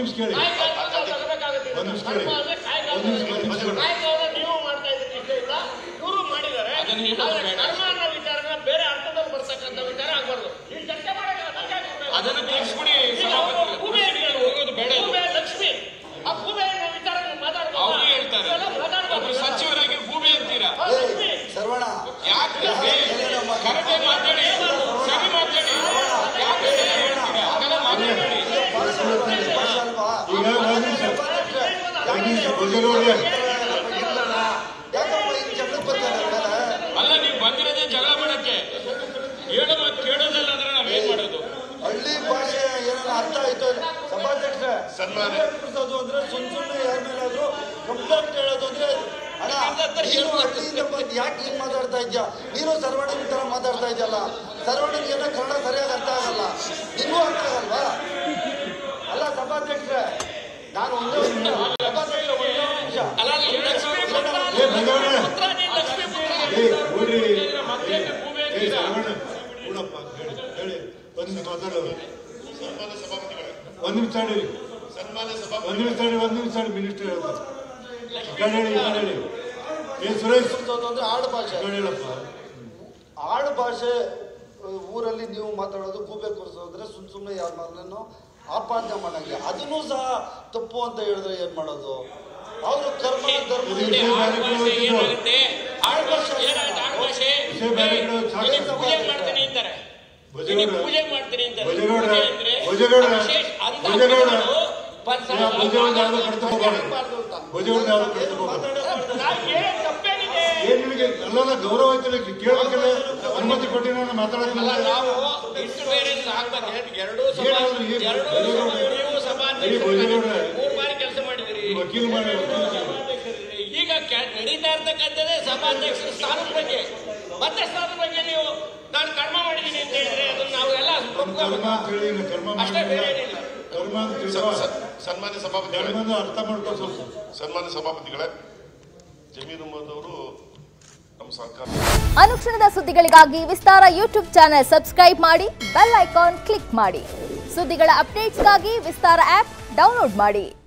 ನಿಮಿಷ ಕೇಳಿ ನೀವು ಮಾಡ್ತಾ ಇದ್ದೀರಿ ಇವರು ಮಾಡಿದ್ದಾರೆ ಕರ್ಮ ಅನ್ನೋ ವಿಚಾರನ ಬೇರೆ ಅರ್ಥದಲ್ಲಿ ಬರ್ತಕ್ಕಂಥ ವಿಚಾರ ಆಗ್ಬಾರ್ದು ಈ ಚರ್ಚೆ ಅದನ್ನು ತಿಳಿಸ್ಬಿಡಿ ಲಕ್ಷ್ಮಿ ಆ ಭೂಮಿ ಅನ್ನೋ ವಿಚಾರ ಮಾತಾಡ್ಬೋದು ಅವ್ರು ಹೇಳ್ತಾರೆ ಸಚಿವರಾಗಿ ಭೂಮಿ ಅಂತೀರಾ ಸರ್ವಣ ಯಾಕೆ ಕರೆಕ್ಟ್ ಮಾತಾಡಿ ಸರಿ ಮಾತಾಡಿ ಯಾಕೆ ಅಲ್ಲ ನೀವು ಬಂದಿರೋದೇ ಜಗಳ ಮಾಡಕ್ಕೆ ಕೇಳೋದಲ್ಲ ಅಂದ್ರೆ ನಾವೇನ್ ಮಾಡೋದು ಹಳ್ಳಿ ಭಾಷೆ ಏನಾದ್ರು ಅರ್ಥ ಆಯ್ತು ಸಭಾಧ್ಯಕ್ಷ ಅಂದ್ರೆ ಸುಮ್ಮನೆ ಯಾರ ಮೇಲಾದ್ರು ಕಂಪ್ಲೇಂಟ್ ಹೇಳೋದು ಅಂದ್ರೆ ಅಣ್ಣ ನೀನು ಹಳ್ಳಿಯಿಂದ ಬಂದು ಯಾಕೆ ಹಿಂಗ್ ಮಾತಾಡ್ತಾ ಇದ್ಯಾ ನೀನು ಸರ್ವಣನ ತರ ಮಾತಾಡ್ತಾ ಇದೆಯಲ್ಲ ಸರ್ವಣನಿಗೆ ಏನೋ ಕನ್ನಡ ಸರಿಯಾಗಿ ಅರ್ಥ ಆಗಲ್ಲ ನಿಮಗೂ ಅರ್ಥ ಆಗಲ್ವಾ ಅಲ್ಲ ಸಭಾಧ್ಯಕ್ಷ ನಾನು ಒಂದೇ ಸಭಾಧ್ಯಕ್ಷ ಒಂದೇ ನಿಮಿಷ ಮಿನಿಸ್ಟರ್ ಸುರೇಶ್ ಅಂದ್ರೆ ಆಡು ಭಾಷೆ ಆಡು ಭಾಷೆ ಊರಲ್ಲಿ ನೀವು ಮಾತಾಡೋದು ಗೂಬೆ ಕೂರಿಸೋದ್ರೆ ಸುಮ್ಮನೆ ಯಾರ ಮಾರನ್ನು ಆಪಾದನೆ ಮಾಡಂಗೆ ಅದನ್ನು ಸಹ ತಪ್ಪು ಅಂತ ಹೇಳಿದ್ರೆ ಏನ್ ಮಾಡೋದು ಅವರು ಕರ್ಮ ಧರ್ಮ ಅಲ್ಲ ಗೌರವ ಕೇಳಬೇಕಲ್ಲ ಅನುಮತಿ ಕೊಟ್ಟಿನ ಮಾತಾಡೋದಿಲ್ಲ ವಕೀಲ ಮಾಡಿ ಈಗ ನಡೀತಾ ಇರ್ತಕ್ಕಂಥದ್ದೇ ಸಭಾಧ್ಯಕ್ಷರ ಸ್ಥಾನದ ಬಗ್ಗೆ ಮತ್ತೆ ಸ್ಥಾನದ ಬಗ್ಗೆ ನೀವು ನಾನು ಕರ್ಮ ಮಾಡಿದ್ದೀನಿ ಅಂತ ಹೇಳಿದ್ರೆ ಅದನ್ನ ನಾವೆಲ್ಲ ಅಷ್ಟೇ ಬೇರೆ ಏನಿಲ್ಲ. ಸನ್ಮಾನ್ಯ ಸಭಾಪತಿಗಳೇ ಅರ್ಥ ಮಾಡ್ಕೋ ಸ್ವಲ್ಪ ಸನ್ಮಾನ್ಯ ಸಭಾಪತಿಗಳೇ ಜಮೀರ್ ಅಹ್ಮದ್ ಅವರು ನಮ್ಮ ಸರ್ಕಾರ ಅನುಕ್ಷಣದ ಸುದ್ದಿಗಳಿಗಾಗಿ ವಿಸ್ತಾರ ಯೂಟ್ಯೂಬ್ ಚಾನೆಲ್ ಸಬ್ಸ್ಕ್ರೈಬ್ ಮಾಡಿ ಬೆಲ್ ಐಕಾನ್ ಕ್ಲಿಕ್ ಮಾಡಿ ಸುದ್ದಿಗಳ ಅಪ್ಡೇಟ್ಸ್ಗಾಗಿ ವಿಸ್ತಾರ ಆಪ್ ಡೌನ್ಲೋಡ್ ಮಾಡಿ.